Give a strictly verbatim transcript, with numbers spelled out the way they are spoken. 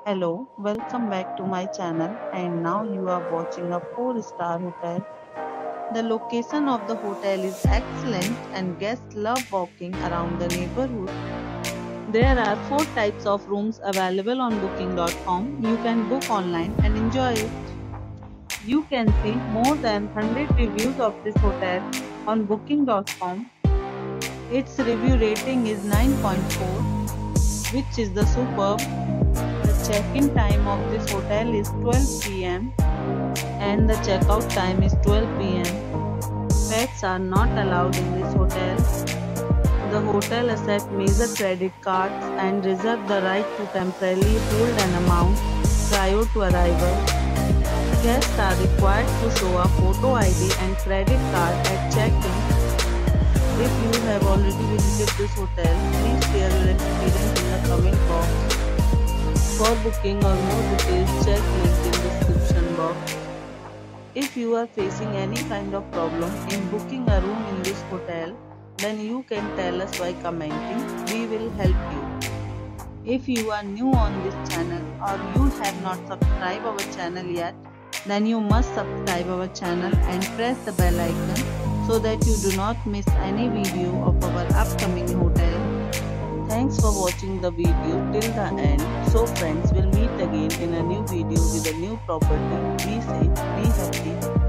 Hello, welcome back to my channel, and now you are watching a four star hotel. The location of the hotel is excellent and guests love walking around the neighborhood. There are four types of rooms available on booking dot com. You can book online and enjoy it. You can see more than one hundred reviews of this hotel on booking dot com. Its review rating is nine point four, which is the superb. The check-in time of this hotel is twelve p m and the checkout time is twelve p m Pets are not allowed in this hotel. The hotel accepts major credit cards and reserves the right to temporarily hold an amount prior to arrival. Guests are required to show a photo I D and credit card at check-in. If you have already visited this hotel, please share your experience in the comment box. For booking or more details, check link in description box. If you are facing any kind of problem in booking a room in this hotel, then you can tell us by commenting. We will help you. If you are new on this channel or you have not subscribed our channel yet, then you must subscribe our channel and press the bell icon so that you do not miss any video of our upcoming hotel. Thanks for watching the video till the end. So friends, will meet again in a new video with a new property. Be safe, be happy.